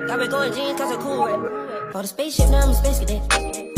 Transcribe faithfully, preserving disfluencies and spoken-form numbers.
Got me going jeans cause I'm cool, right? Bought a spaceship, now I'm a space cadet.